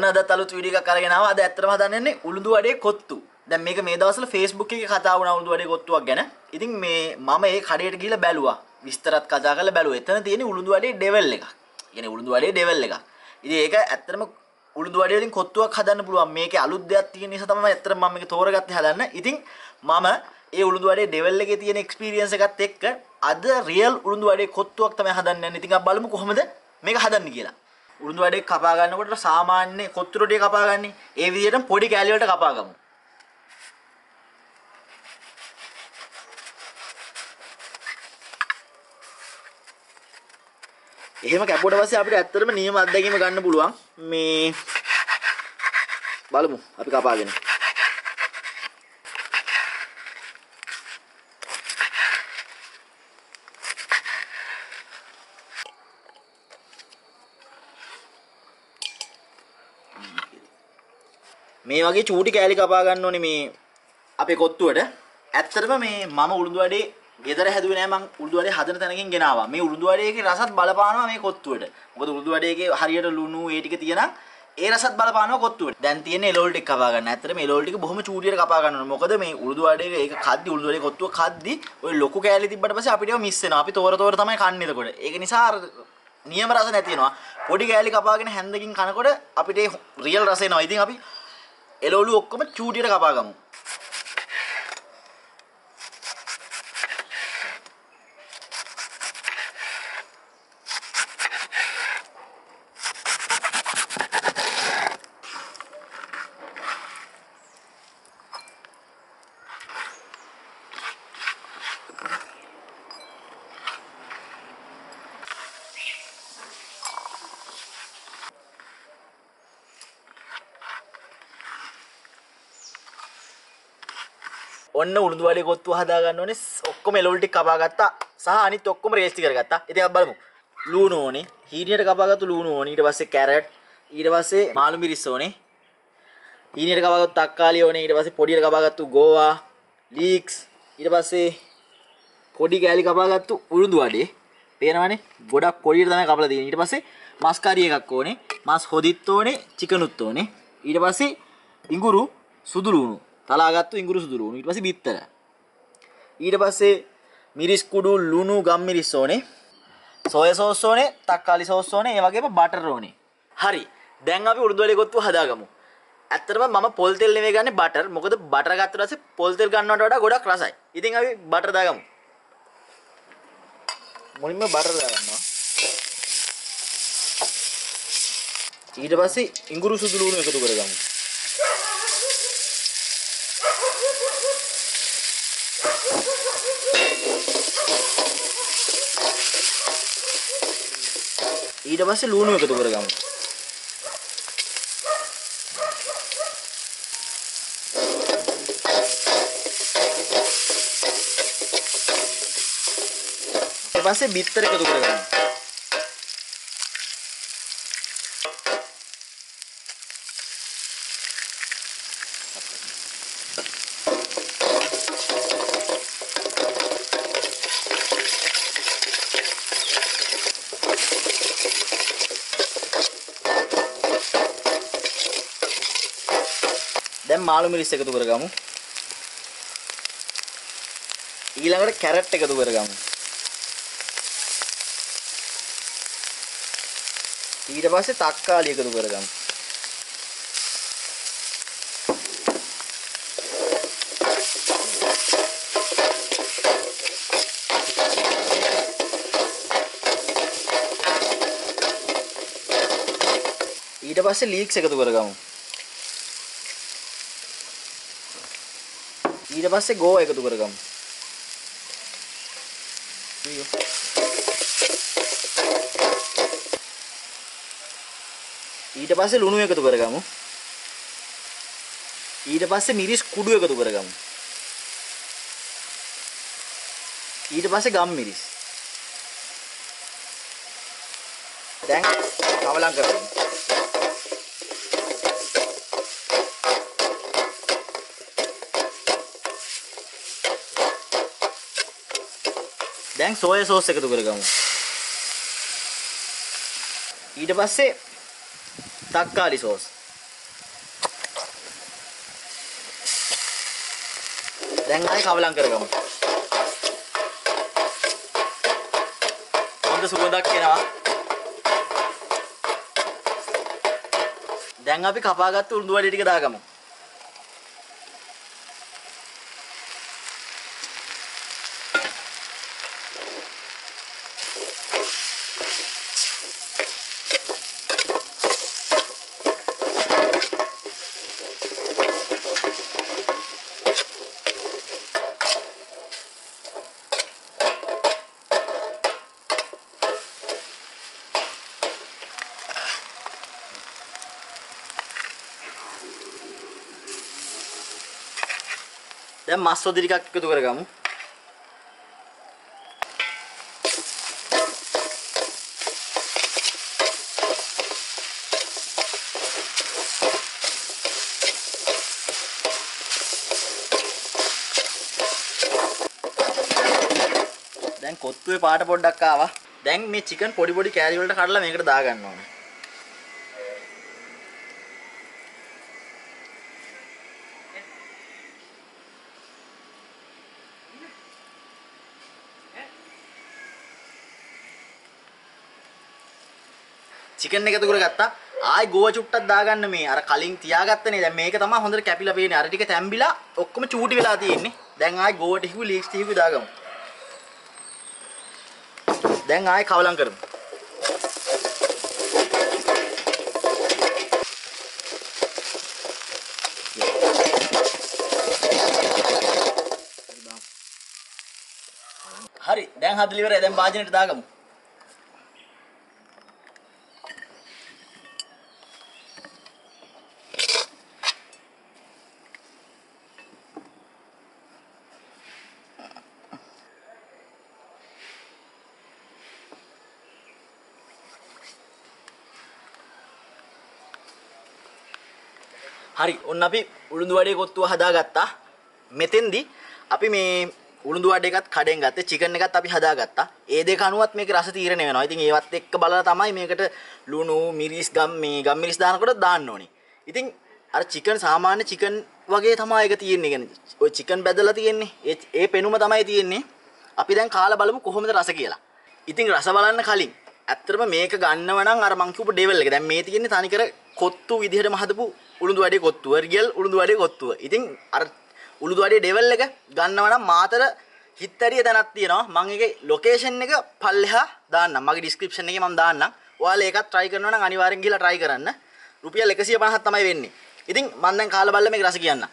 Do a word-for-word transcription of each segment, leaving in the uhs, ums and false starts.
ඔන්න අද තලුත් වීඩියෝ එකක් අරගෙන ආවා. අද ඇත්තටම හදන්නේ උළුඳු වඩේ කොත්තු. දැන් මේක මේ දවස්වල Facebook එකේ කතා වුණා උළුඳු වඩේ කොත්තුවක් ගැන. ඉතින් මේ මම ඒ කඩේට ගිහිල්ලා බැලුවා. විස්තරත් කතා කරලා බැලුවා. එතන තියෙන උළුඳු වඩේ ඩෙවල් එකක්. කියන්නේ උළුඳු වඩේ ඩෙවල් එකක්. ඉතින් ඒක ඇත්තටම උළුඳු වඩේ වලින් කොත්තුවක් හදන්න පුළුවන්. මේකේ අලුත් දෙයක් තියෙන නිසා තමයි ඇත්තටම මම මේක තෝරගත්තේ හදන්න. ඉතින් මම ඒ උළුඳු වඩේ ඩෙවල් එකේ තියෙන එක්ස්පීරියන්ස් එකත් එක්ක අද රියල් උළුඳු වඩේ කොත්තුවක් තමයි හදන්න යන්නේ. ඉතින් අපි බලමු කොහොමද මේක හදන්නේ කියලා. උළුඳු වඩේ කපා ගන්නකොට සාමාන්‍ය කොත්තු රොටිය කපා ගන්නේ. ඒ විදිහටම පොඩි කෑලි වලට කපා ගමු. එහෙම කැපුවට පස්සේ අපිට ඇත්තටම නියම අත්දැකීම ගන්න පුළුවන්. මේ බලමු අපි කපාගෙන. මේ වගේ චූටි කෑලි කපා ගන්න ඕනේ මේ අපේ කොත්තුවට. ඇත්තටම මේ මම උළුඳු වඩේ ගෙදර හැදුවේ නෑ. මම උළුඳු වඩේ හදන තැනකින් ගෙනාවා. මේ උළුඳු වඩේගේ රසත් බලපානවා මේ කොත්තුවට. මොකද උළුඳු වඩේගේ හරියට ලුණු ඒ ටික තියෙනම් ඒ රසත් බලපානවා කොත්තුවට. දැන් තියෙන්නේ එළවලු ටික කපා ගන්න. ඇත්තටම එළවලු ටික බොහොම චූටියට කපා ගන්න ඕනේ. මොකද මේ උළුඳු වඩේ ඒක කද්දි උළුඳු වඩේ කොත්තුව කද්දි ඔය ලොකු කෑලි තිබ්බට පස්සේ අපිට ඒවා මිස් වෙනවා. අපි තෝර තෝර තමයි කන්නේ එතකොට. ඒක නිසා නියම රස නැති වෙනවා. පොඩි කෑලි කපාගෙන හැන්දකින් කනකොට අපිට ඒ රියල් රස එනවා. ඉතින් අපි එළවලු ඔක්කොම චූටියට කපා ගමු. ඔන්න උළුඳු වඩේ කොත්තුව හදා ගන්න ඕනේ. ඔක්කොම එළවලු ටික කපා ගත්තා. සහ අනිත් ඔක්කොම රේස්ටි කරගත්තා. ඉතින් අපි බලමු. ලූණු ඕනේ. හීනියට කපාගත්තු ලූණු ඕනේ. ඊට පස්සේ කැරට්. ඊට පස්සේ මාළු මිරිස් ඕනේ. හීනියට කපාගත්තු තක්කාලි ඕනේ. ඊට පස්සේ පොඩියට කපාගත්තු ගෝවා, ලීක්ස්. ඊට පස්සේ පොඩි කෑලි කපාගත්තු උළුඳු වඩේ. පේනවනේ? ගොඩක් පොඩියට තමයි කපලා තියෙන්නේ. ඊට පස්සේ මස් කරි එකක් ඕනේ. මස් හොදිත් ඕනේ. චිකනුත් ඕනේ. ඊට පස්සේ ඉඟුරු සුදු ලූණු. තලාගත්තු ඉඟුරු සුදු ලූණු. ඊට පස්සේ බිත්තර. ඊට පස්සේ මිරිස් කුඩු ලුණු ගම් මිරිස් ඕනේ. සෝයා සෝස් ඕනේ, තක්කාලි සෝස් ඕනේ, ඒ වගේම බටර් ඕනේ. හරි. දැන් අපි උළුඳු වඩේ කොත්තුව හදාගමු. ඇත්තටම මම පොල් තෙල් නෙවෙයි ගන්නේ බටර්. මොකද බටර් ගත්තට පස්සේ පොල් තෙල් ගන්නවට වඩා ගොඩක් රසයි. ඉතින් අපි බටර් දාගමු. මුලින්ම බටර් දාගන්නවා. ඊට පස්සේ ඉඟුරු සුදු ලුණු එකතු කරගමු. ඊට පස්සේ ලුණු එකතු කරගමු. ඊට පස්සේ බිත්තර එකතු කරගමු. දැන් මාළු මිරිස් එකතු කරගමු. ඊළඟට කැරට් එකතු කරගමු. ඊට පස්සේ තක්කාලි එකතු කරගමු. ඊට පස්සේ ලීක්ස් එකතු කරගමු. ඊට පස්සේ ගෝ එකතු කරගමු. ඊට පස්සේ ලුණු එකතු කරගමු. ඊට පස්සේ මිරිස් කුඩු එකතු කරගමු. ඊට පස්සේ ගම් මිරිස්. දැන් කවලම් කරගමු. දැන් සෝයා සෝස් එකතු කරගමු. ඊට පස්සේ තක්කාලි සෝස්. දැන් ආයි කවලම් කරගමු. හොඳ සුවඳක් එනවා. දැන් අපි කපාගත්තු උළුදු වඩේ ටික දාගමු. දැන් මස් වද ටිකක් එකතු කරගමු. දැන් කොත්තුවේ පාට පොඩ්ඩක් ආවා. දැන් මේ චිකන් පොඩි පොඩි කෑලි වලට කඩලා මේකට දා ගන්න ඕනේ. චිකන් එක එකතු කරගත්තා. ආයි ගෝව චුට්ටක් දාගන්න මේ අර කලින් තියාගත්තනේ. දැන් මේක තමයි හොඳට කැපිලා පේන්නේ. අර ටික තැම්බිලා ඔක්කොම චූටි වෙලා තියෙන්නේ. දැන් ආයි ගෝව ටිකු ලීක්ස් ටිකු දාගමු. දැන් ආයි කවලම් කරමු. හරි දැන් හදලා ඉවරයි. දැන් භාජනයට දාගමු. හරි ඔන්න අපි උළුඳු වඩේ කොත්තුව හදාගත්තා. මෙතෙන්දි අපි මේ උළුඳු වඩේ එකත් කඩෙන් ගත්තේ, චිකන් එකත් අපි හදාගත්තා. ඒ දෙක අනුවත් මේකේ රස තීරණය වෙනවා. ඉතින් ඒවත් එක්ක බලලා තමයි මේකට ලුණු, මිරිස්, ගම් මේ ගම් මිරිස් දානකොට දාන්න ඕනේ. ඉතින් අර චිකන් සාමාන්‍ය චිකන් වගේ තමයි ඒක තියෙන්නේ. කියන්නේ ඔය චිකන් බැදලා තියෙන්නේ. ඒ ඒ පෙනුම තමයි තියෙන්නේ. අපි දැන් කාලා බලමු කොහොමද රස කියලා. ඉතින් රස බලන්න කලින් ඇත්තටම මේක ගන්නව නම් අර මං කියපු ඩෙවල් එක. දැන් මේ තියෙන්නේ තනිකර කොත්තු විදිහටම හදපු උළුඳු වඩේ කොත්තුව, රියල් උළුඳු වඩේ කොත්තුව. ඉතින් අර උළුඳු වඩේ ඩෙවල් එක ගන්නව නම් මාතර හිත්තරිය තැනක් තියෙනවා. මම ඒකේ ලොකේෂන් එක පල්ලෙහා දාන්නම්. මගේ ඩිස්ක්‍රිප්ෂන් එකේ මම දාන්නම්. ඔයාලා ඒකත් try කරනවා නම් අනිවාර්යෙන් ගිහලා try කරන්න. රුපියල් එකසිය පනහක් තමයි වෙන්නේ. ඉතින් මම දැන් කාලා බලලා මේක රස කියන්න.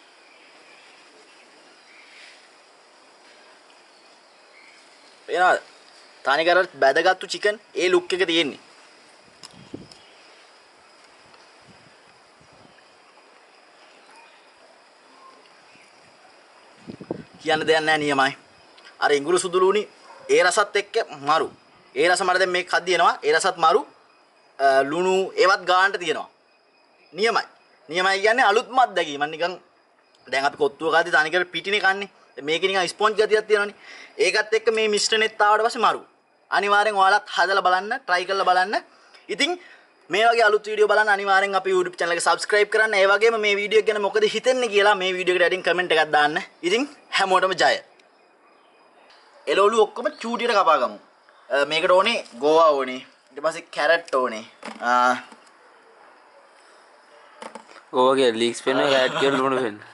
එනවා තනිකර බැදගත්තු චිකන් ඒ ලුක් එක තියෙන්නේ. කියන්න දෙයක් නැහැ නියමයි. අර ඉඟුරු සුදුලුනි ඒ රසත් එක්ක මරු. ඒ රස මට දැන් මේක හදිනවා. ඒ රසත් මරු. ලුණු ඒවත් ගානට තියෙනවා. නියමයි. නියමයි කියන්නේ අලුත්ම අත්දැකීමක්. නිකන් දැන් අපි කොත්තුව කාදී තනිකර පිටිනේ කන්නේ. මේකේ නිකන් ස්පොන්ජ් ගතියක් තියෙනවනේ. ඒකත් එක්ක මේ මිශ්‍රණෙත් ආවට පස්සේ මරු. අනිවාර්යෙන් ඔයාලත් හදලා බලන්න, try කරලා බලන්න. ඉතින් මේ වගේ අලුත් වීඩියෝ බලන්න අනිවාර්යෙන් අපේ YouTube channel එක subscribe කරන්න. ඒ වගේම මේ වීඩියෝ එක ගැන මොකද හිතෙන්නේ කියලා මේ වීඩියෝ එකට අඩින් comment එකක් දාන්න. ඉතින් හැමෝටම ජය. එළවලු ඔක්කොම චූටියට කපා ගමු. මේකට ඕනේ ගෝවා ඕනේ. ඊට පස්සේ කැරට් ඕනේ. ආ ගෝවාගේ ලීක්ස් පෙන්න කැරට් කියලා ලුණු පෙන්න.